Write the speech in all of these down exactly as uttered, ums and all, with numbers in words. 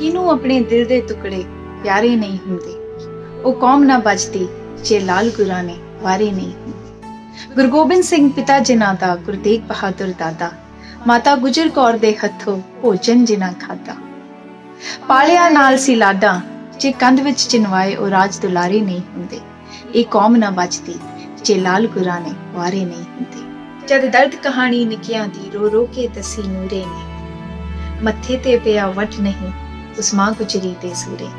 किनू अपने दिल दे टुकड़े प्यारे नहीं हुंदे। ओ कौम ना बचदी जे लाल गुरां ने वारे नहीं हुंदे। गुरु गोबिंद सिंह पिता जिन्हां दा, गुरु तेग बहादुर दादा, माता गुजर कौर दे हत्थों भोजन जिन्हां खादा। पालिया नाल सी लाडां जे कंध विच चिनवाए ओ राज दुलारे नहीं हुंदे। ए कौम ना बचदी जे लाल गुरां ने वारे नहीं हुंदे। जद दर्द कहानी निकियां दी रो रो के दसी नूरे ने, मत्थे ते पिया वट नहीं उस मां गुजरी दे सूरे।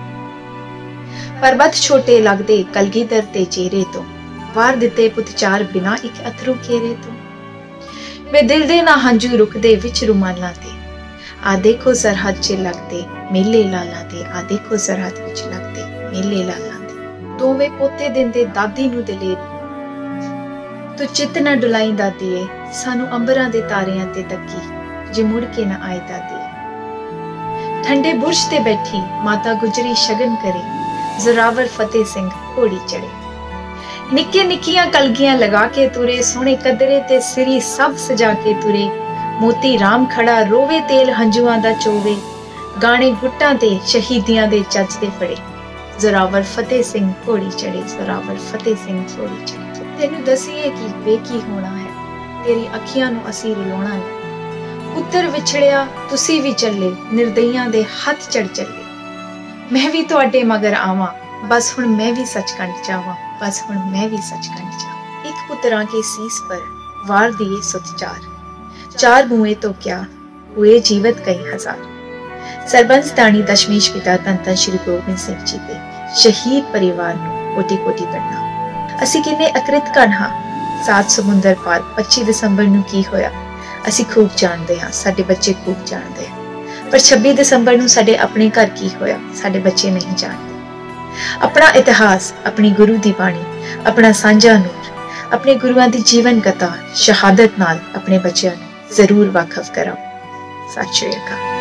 पर्वत छोटे लगदे कलगीधर ते चेहरे तो, वार दिते पुत चार बिना इक अथरू खेरे तो। वे दिल दे ना हंजू रुकदे विच रुमालां ते, आ देखो सरहद च लगदे मेले लालां ते, आ देखो सरहद विच लगदे मेले लालां ते। दोवें पोते दिंदे दादी नूं दलेरी, तू चित न डुलाई दादीए सानू अंबरां दे तारियां ते तकी, जे मुड़ के न आए दादी। ठंडे बुरश ते बैठी माता गुजरी शगन करे, जोरावर फतेह सिंह घोड़ी चढ़े। निक्के निक्कियां कलगियां लगा के तुरे, सोहणे कदरे ते सिरी सब सजा के तुरे। मोती राम खड़ा रोवे तेल हंजुआं दा चोवे, गाने गुट्टां ते शहीदियां दे चज दे फड़े। जोरावर फतेह सिंह घोड़ी चढ़े, जोरावर फतेह सिंह घोड़ी चढ़े। तेनू दसीए कि वे की होना है, तेरी अखियां नू असी रुलाउणा है। पुत्तर विछड़िया तुसी भी चले, निर्दयियां दे हथ चढ़ चले। मैं भी तुहाडे मगर आवां, बस हुण मैं भी सचखंड जावां, बस हुण मैं भी सचखंड जावां। एक पुत्तरां के सीस पर वार दिए सुत चार, चार मुए तो क्या हुए जीवत कई हजार। सरबंस दानी दशमेश पिता धन धन श्री गुरु गोबिंद सिंह जी दे शहीद परिवार नूं कोटि कोटि प्रणाम। असीं किन्ने अकृत घन हां, सात समुंदर पार पच्ची दसंबर नूं की होया असीं खूब जानदे हां, साडे बच्चे खूब जानदे हां। पर छब्बी दसंबर नूं साडे अपने घर की होया साडे बच्चे नहीं जानदे। अपना इतिहास, अपनी गुरु दी बाणी, अपना सांझा नूर, अपने गुरुआं दी जीवन कथा शहादत नाल अपने बच्चों नूं जरूर वाकफ कराओ। सत श्री अकाल।